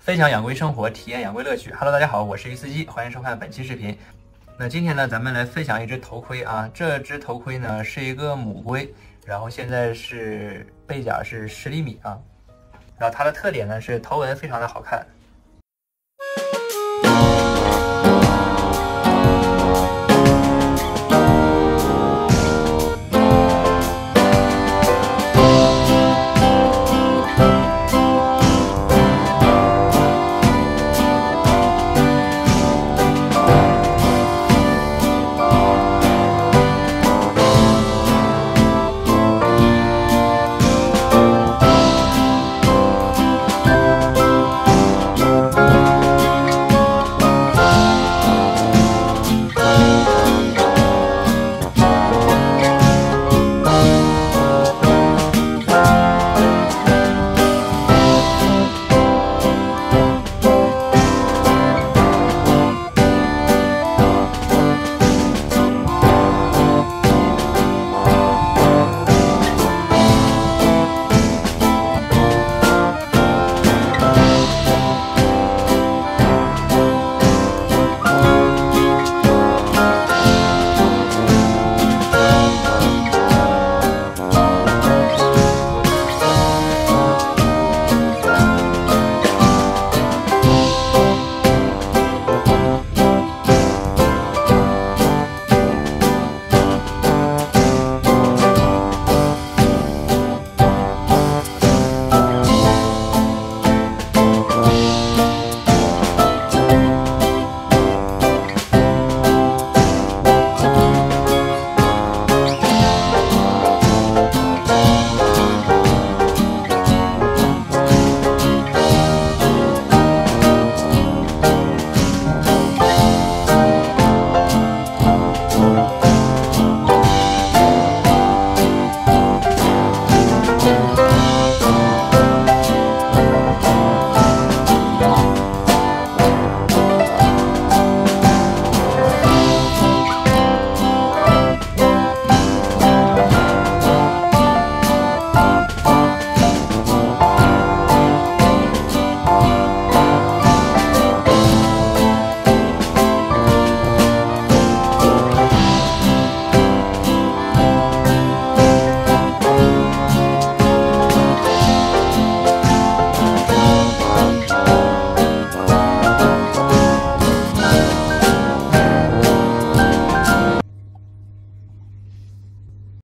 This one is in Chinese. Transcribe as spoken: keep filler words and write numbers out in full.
分享养龟生活，体验养龟乐趣。Hello， 大家好，我是鱼司机，欢迎收看本期视频。那今天呢，咱们来分享一只头盔啊。这只头盔呢是一个母龟，然后现在是背甲是十厘米啊。然后它的特点呢是头纹非常的好看，